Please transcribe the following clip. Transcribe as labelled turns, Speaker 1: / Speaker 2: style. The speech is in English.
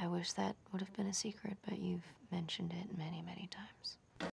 Speaker 1: I wish that would have been a secret, but you've mentioned it many, many times.